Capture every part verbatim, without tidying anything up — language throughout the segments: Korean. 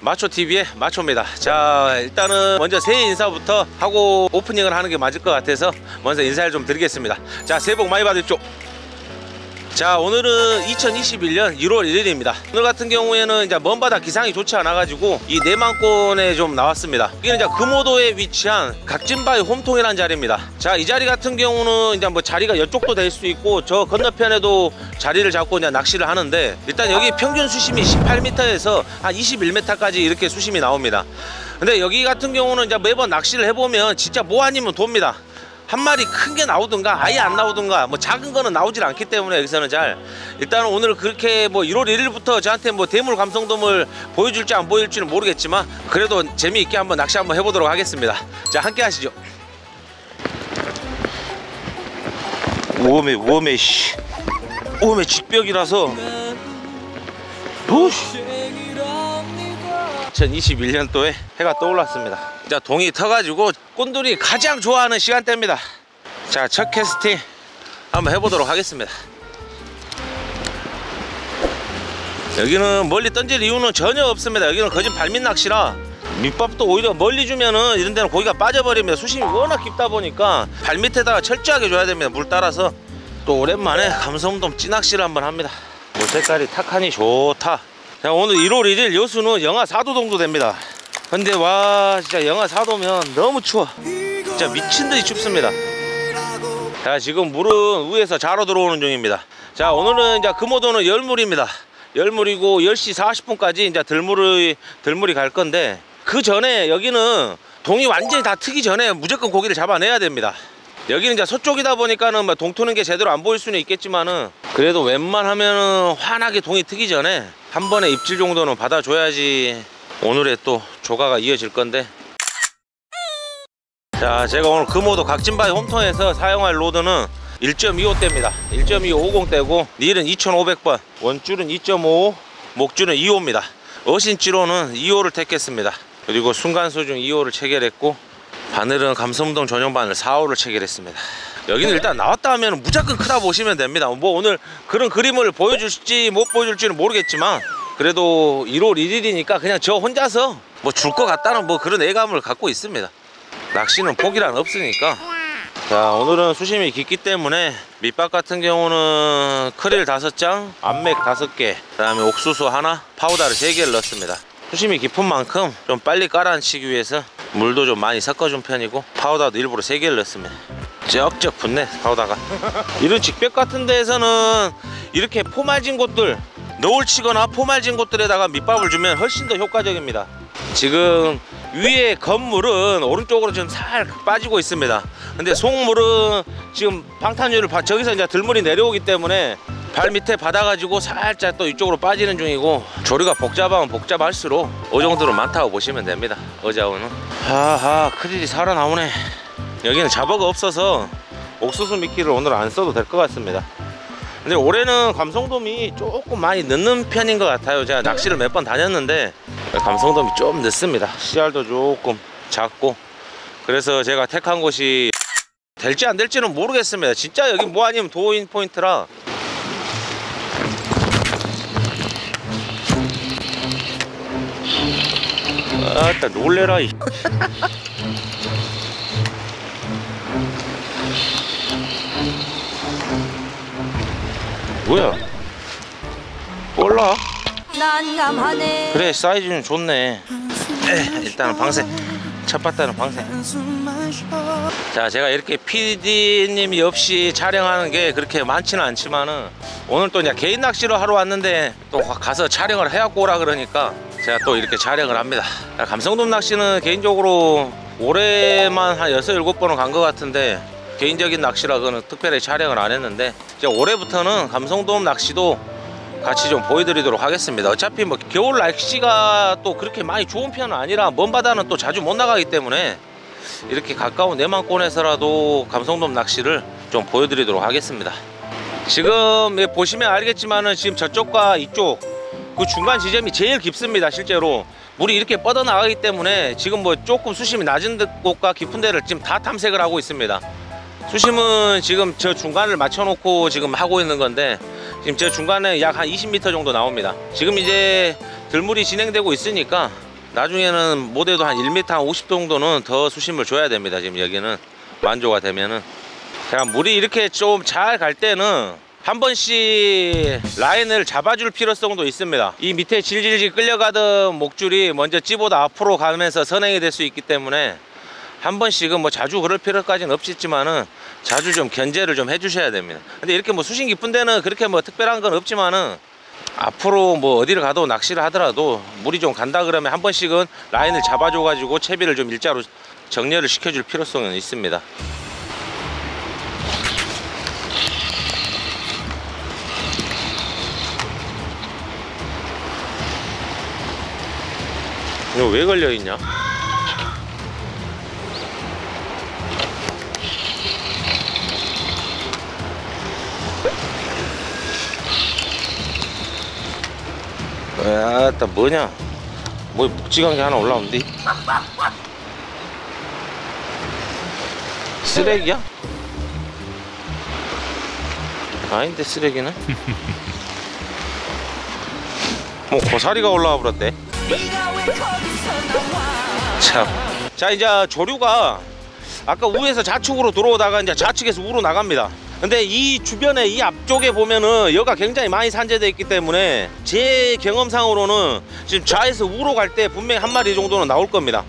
마초티비의 마초입니다. 자, 일단은 먼저 새해 인사부터 하고 오프닝을 하는 게 맞을 것 같아서 먼저 인사를 좀 드리겠습니다. 자, 새해 복 많이 받으십시오. 자, 오늘은 이천이십일 년 일월 일일입니다. 오늘 같은 경우에는 이제 먼바다 기상이 좋지 않아 가지고 이 내만권에 좀 나왔습니다. 여기는 이제 금오도에 위치한 각진바위 홈통이라는 자리입니다. 자, 이 자리 같은 경우는 이제 뭐 자리가 이쪽도 될 수 있고 저 건너편에도 자리를 잡고 이제 낚시를 하는데, 일단 여기 평균 수심이 십팔 미터에서 한 이십일 미터까지 이렇게 수심이 나옵니다. 근데 여기 같은 경우는 이제 매번 낚시를 해보면 진짜 뭐 아니면 돕니다. 한 마리 큰 게 나오든가 아예 안 나오든가, 뭐 작은 거는 나오질 않기 때문에 여기서는 잘, 일단은 오늘 그렇게 뭐 일월 일일부터 저한테 뭐 대물 감성돔을 보여줄지 안 보여줄지는 모르겠지만 그래도 재미있게 한번 낚시 한번 해보도록 하겠습니다. 자, 함께 하시죠. 우엄해 우엄해 씨 우엄해 직벽이라서 오씨. 이천이십일 년도에 해가 떠올랐습니다. 자, 동이 터가지고 꼰돌이 가장 좋아하는 시간대입니다. 자, 첫 캐스팅 한번 해보도록 하겠습니다. 여기는 멀리 던질 이유는 전혀 없습니다. 여기는 거진 발밑 낚시라 밑밥도 오히려 멀리 주면은 이런 데는 고기가 빠져버립니다. 수심이 워낙 깊다 보니까 발밑에다가 철저하게 줘야 됩니다. 물 따라서. 또 오랜만에 감성돔 찌낚시를 한번 합니다. 물 색깔이 탁하니 좋다. 자, 오늘 일월 일일 여수는 영하 사 도 정도 됩니다. 근데 와, 진짜 영하 사 도면 너무 추워. 진짜 미친듯이 춥습니다. 자, 지금 물은 위에서 자로 들어오는 중입니다. 자, 오늘은 이제 금오도는 열물입니다. 열물이고 열 시 사십 분까지 이제 들물이 들물이 갈 건데, 그 전에 여기는 동이 완전히 다 트기 전에 무조건 고기를 잡아내야 됩니다. 여기는 이제 서쪽이다 보니까는 뭐 동 트는 게 제대로 안 보일 수는 있겠지만은 그래도 웬만하면은 환하게 동이 트기 전에 한 번에 입질 정도는 받아줘야지 오늘의 또 조가가 이어질 건데. 자, 제가 오늘 금오도 각진바위 홈통에서 사용할 로드는 일 점 이오 대입니다. 일 점 이오 오십 대고 닐은 이천오백 번, 원줄은 이 점 오오, 목줄은 이 호입니다. 어신지로는 이 호를 택했습니다. 그리고 순간소중 이 호를 체결했고, 바늘은 감성돔 전용 바늘 사 호를 체결했습니다. 여기는 일단 나왔다 하면 무조건 크다 보시면 됩니다. 뭐 오늘 그런 그림을 보여줄지 못 보여줄지는 모르겠지만 그래도 일월 일일이니까 그냥 저 혼자서 뭐 줄 것 같다는 뭐 그런 애감을 갖고 있습니다. 낚시는 포기란 없으니까. 자, 오늘은 수심이 깊기 때문에 밑밥 같은 경우는 크릴 다섯 장, 암맥 다섯 개, 그 다음에 옥수수 하나, 파우더를 세 개를 넣었습니다. 수심이 깊은 만큼 좀 빨리 깔아앉히기 위해서 물도 좀 많이 섞어준 편이고, 파우더도 일부러 세 개를 넣습니다. 쩍쩍 붙네 파우더가. 이런 직벽 같은 데에서는 이렇게 포말진 곳들, 너울 치거나 포말진 곳들에다가 밑밥을 주면 훨씬 더 효과적입니다. 지금 위에 건물은 오른쪽으로 좀 살 빠지고 있습니다. 근데 속물은 지금 방탄유를 저기서 이제 들물이 내려오기 때문에 발 밑에 받아가지고 살짝 또 이쪽으로 빠지는 중이고, 조류가 복잡하면 복잡할수록 이 정도로 많다고 보시면 됩니다. 어자우는. 하하, 크릴이 살아나오네. 여기는 잡어가 없어서 옥수수 미끼를 오늘 안 써도 될 것 같습니다. 근데 올해는 감성돔이 조금 많이 늦는 편인 것 같아요. 제가 낚시를 몇 번 다녔는데 감성돔이 좀 늦습니다. 씨알도 조금 작고, 그래서 제가 택한 곳이 될지 안 될지는 모르겠습니다. 진짜 여기 뭐 아니면 도인 포인트라. 아따 놀래라 이. 뭐야? 몰라? 난감하네. 그래, 사이즈는 좋네. 에, 일단은 방생. 첫 바다는 방생. 자, 제가 이렇게 피디님이 없이 촬영하는 게 그렇게 많지는 않지만은 오늘 또 이제 개인 낚시로 하러 왔는데 또 가서 촬영을 해갖고 오라 그러니까 제가 또 이렇게 촬영을 합니다. 감성돔 낚시는 개인적으로 올해만 한 여섯 일곱 번은 간 것 같은데, 개인적인 낚시라 그거는 특별히 촬영을 안 했는데 이제 올해부터는 감성돔 낚시도 같이 좀 보여드리도록 하겠습니다. 어차피 뭐 겨울 날씨가 또 그렇게 많이 좋은 편은 아니라 먼 바다는 또 자주 못 나가기 때문에 이렇게 가까운 내만권에서라도 감성돔 낚시를 좀 보여드리도록 하겠습니다. 지금 보시면 알겠지만은 지금 저쪽과 이쪽 그 중간 지점이 제일 깊습니다. 실제로 물이 이렇게 뻗어나가기 때문에 지금 뭐 조금 수심이 낮은 곳과 깊은 데를 지금 다 탐색을 하고 있습니다. 수심은 지금 저 중간을 맞춰놓고 지금 하고 있는 건데, 지금 저 중간에 약 한 이십 미터 정도 나옵니다. 지금 이제 들물이 진행되고 있으니까 나중에는 못해도 한 일 미터 한 오십 정도는 더 수심을 줘야 됩니다. 지금 여기는 만조가 되면은. 자, 물이 이렇게 좀 잘 갈 때는 한 번씩 라인을 잡아줄 필요성도 있습니다. 이 밑에 질질질 끌려가던 목줄이 먼저 찌보다 앞으로 가면서 선행이 될 수 있기 때문에 한 번씩은 뭐 자주 그럴 필요까지는 없겠지만은 자주 좀 견제를 좀 해주셔야 됩니다. 근데 이렇게 뭐 수심 깊은 데는 그렇게 뭐 특별한 건 없지만은 앞으로 뭐 어디를 가도 낚시를 하더라도 물이 좀 간다 그러면 한 번씩은 라인을 잡아줘 가지고 채비를 좀 일자로 정렬을 시켜줄 필요성은 있습니다. 이거 왜 걸려있냐? 아따 뭐냐? 뭐 묵직한 게 하나 올라온디? 쓰레기야? 아닌데 쓰레기는? 뭐 고사리가 올라와 버렸대. 참. 자, 이제 조류가 아까 우에서 좌측으로 들어오다가 이제 좌측에서 우로 나갑니다. 근데 이 주변에 이 앞쪽에 보면은 여가 굉장히 많이 산재되어 있기 때문에 제 경험상으로는 지금 좌에서 우로 갈 때 분명히 한 마리 정도는 나올 겁니다.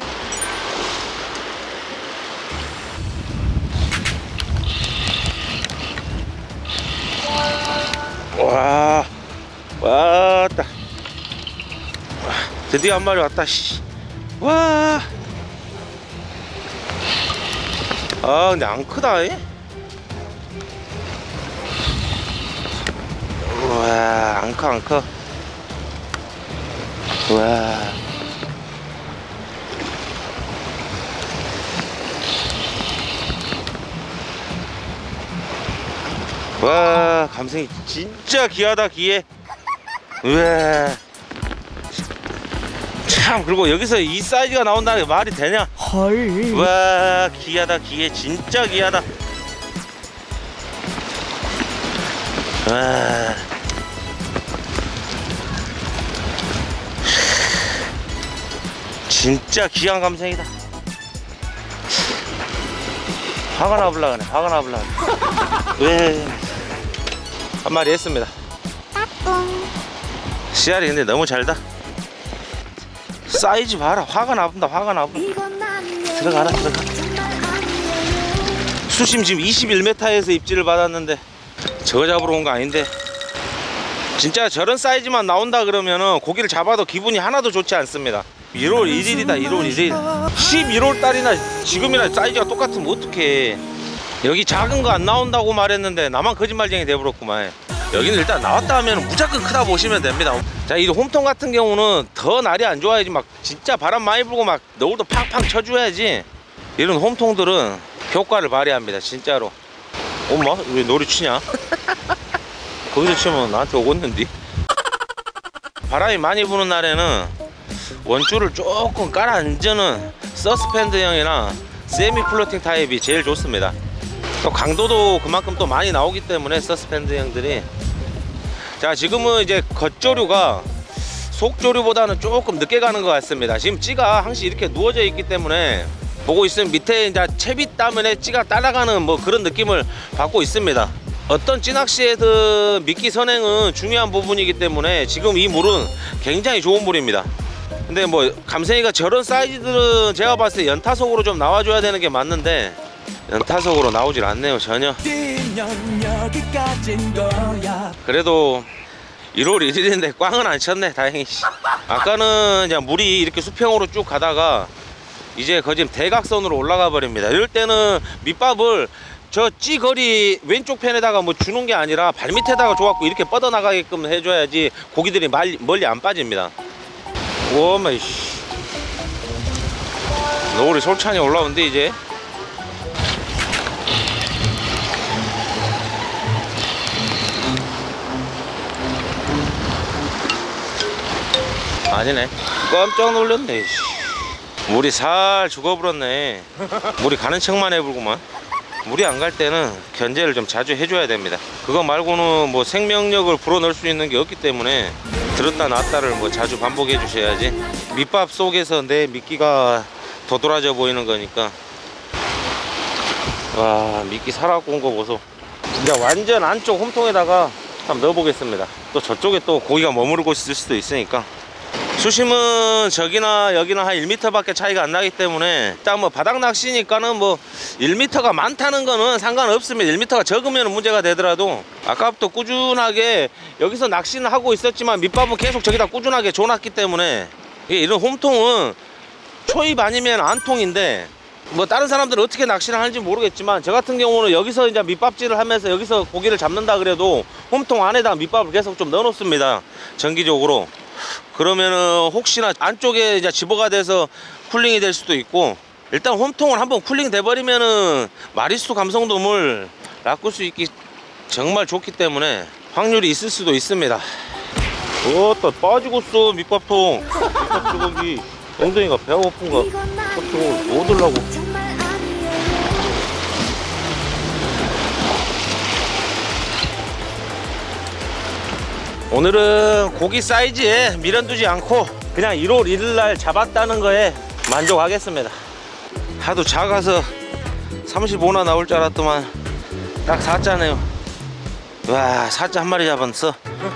와, 왔다. 드디어 한 마리 왔다. 씨. 와. 아, 근데 안 크다. 이? 와, 안 커, 안 커. 와. 와, 감성이 진짜 귀하다, 귀해. 우와. 참, 그리고 여기서 이 사이즈가 나온다는 게 말이 되냐? 헐. 와, 귀하다, 귀해. 진짜 귀하다. 와. 진짜 귀한 감성이다. 화가 나불라 그네. 화가 나불라 그네. 왜? 한 마리 했습니다. 씨알이 근데 너무 잘다. 사이즈 봐라. 화가 나분다. 화가 나분다. 들어가라, 들어가. 수심 지금 이십일 미터에서 입질을 받았는데 저거 잡으러 온 거 아닌데. 진짜 저런 사이즈만 나온다 그러면은 고기를 잡아도 기분이 하나도 좋지 않습니다. 일월 일일이다. 일월 일일. 십일월 달이나 지금이나 사이즈가 똑같으면 어떡해. 여기 작은 거 안 나온다고 말했는데 나만 거짓말쟁이 돼버렸구만. 여기는 일단 나왔다 하면 무조건 크다 보시면 됩니다. 자, 이 홈통 같은 경우는 더 날이 안 좋아야지. 막 진짜 바람 많이 불고 막 너울도 팡팡 쳐줘야지 이런 홈통들은 효과를 발휘합니다. 진짜로. 엄마 왜 놀이 치냐? 거기서 치면 나한테 오겠는데. 바람이 많이 부는 날에는 원줄을 조금 깔아앉는 서스펜드형이나 세미 플로팅 타입이 제일 좋습니다. 또 강도도 그만큼 또 많이 나오기 때문에 서스펜드형들이. 자, 지금은 이제 겉조류가 속조류보다는 조금 늦게 가는 것 같습니다. 지금 찌가 항시 이렇게 누워져 있기 때문에 보고 있으면 밑에 이제 채비 때문에 찌가 따라가는 뭐 그런 느낌을 받고 있습니다. 어떤 찌낚시에든 미끼 선행은 중요한 부분이기 때문에 지금 이 물은 굉장히 좋은 물입니다. 근데 뭐 감생이가 저런 사이즈들은 제가 봤을 때 연타속으로 좀 나와줘야 되는 게 맞는데 연타속으로 나오질 않네요. 전혀. 그래도 일월 일일인데 꽝은 안 쳤네. 다행히. 아까는 이제 물이 이렇게 수평으로 쭉 가다가 이제 거짓 대각선으로 올라가 버립니다. 이럴 때는 밑밥을 저 찌거리 왼쪽 편에다가 뭐 주는 게 아니라 발밑에다가 줘갖고 이렇게 뻗어나가게끔 해줘야지 고기들이 멀리, 멀리 안 빠집니다. 오마이 씨. 노을이 솔찬히 올라오는데 이제. 아니네. 깜짝 놀랐네. 물이 살 죽어버렸네. 물이 가는 척만 해불구만. 물이 안 갈 때는 견제를 좀 자주 해줘야 됩니다. 그거 말고는 뭐 생명력을 불어넣을 수 있는 게 없기 때문에 들었다 놨다를 뭐 자주 반복해 주셔야지. 밑밥 속에서 내 미끼가 도드라져 보이는 거니까. 와, 미끼 살아갖고 온 거 보소. 이제 완전 안쪽 홈통에다가 한번 넣어 보겠습니다. 또 저쪽에 또 고기가 머무르고 있을 수도 있으니까. 수심은 저기나 여기나 한 일 미터 밖에 차이가 안 나기 때문에 일단 뭐 바닥 낚시니까는 뭐 일 미터가 많다는 거는 상관없습니다. 일 미터가 적으면 문제가 되더라도 아까부터 꾸준하게 여기서 낚시는 하고 있었지만 밑밥은 계속 저기다 꾸준하게 줘놨기 때문에 이런 홈통은 초입 아니면 안통인데, 뭐 다른 사람들은 어떻게 낚시를 하는지 모르겠지만 저 같은 경우는 여기서 이제 밑밥질을 하면서 여기서 고기를 잡는다 그래도 홈통 안에다 밑밥을 계속 좀 넣어 놓습니다, 정기적으로. 그러면은 혹시나 안쪽에 이제 집어가 돼서 쿨링이 될 수도 있고, 일단 홈통을 한번 쿨링 돼 버리면은 마리수 감성돔을 낚을 수 있기 정말 좋기 때문에 확률이 있을 수도 있습니다. 어따 빠지고 있어 밑밥통. 밑밥 주걱이 엉덩이가 배가 고픈가 밑밥통을 뭐 얻으려고. 오늘은 고기 사이즈에 미련 두지 않고 그냥 일월 일일 잡았다는 거에 만족하겠습니다. 하도 작아서 삼십오나 나올 줄 알았더만 딱 사자네요. 와, 사자 한 마리 잡았어.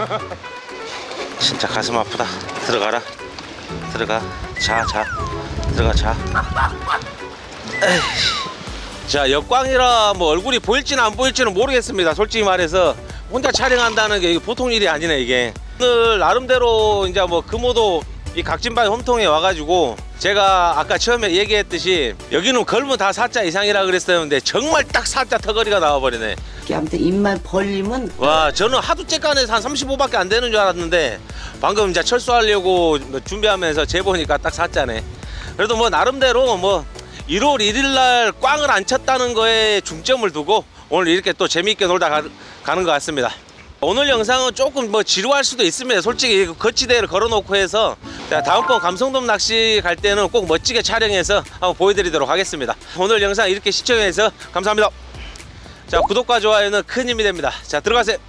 진짜 가슴 아프다. 들어가라. 들어가. 자, 자. 들어가, 자. 에이. 자, 역광이라 뭐 얼굴이 보일지는 안 보일지는 모르겠습니다. 솔직히 말해서 혼자 촬영한다는 게 보통 일이 아니네 이게. 오늘 나름대로 이제 뭐 금오도 이 각진바위 홈통에 와가지고 제가 아까 처음에 얘기했듯이 여기는 걸면 다 사자 이상이라 그랬었는데 정말 딱 사자 턱걸이가 나와버리네. 아무튼 입만 벌리면. 와, 저는 하도 째간해서 한 삼십오밖에 안 되는 줄 알았는데 방금 이제 철수하려고 준비하면서 재보니까 딱 사자네. 그래도 뭐 나름대로 뭐 일월 일일날 꽝을 안 쳤다는 거에 중점을 두고 오늘 이렇게 또 재미있게 놀다 가, 가는 것 같습니다. 오늘 영상은 조금 뭐 지루할 수도 있습니다. 솔직히 거치대를 걸어놓고 해서 다음번 감성돔 낚시 갈 때는 꼭 멋지게 촬영해서 한번 보여드리도록 하겠습니다. 오늘 영상 이렇게 시청해서 감사합니다. 자, 구독과 좋아요는 큰 힘이 됩니다. 자, 들어가세요.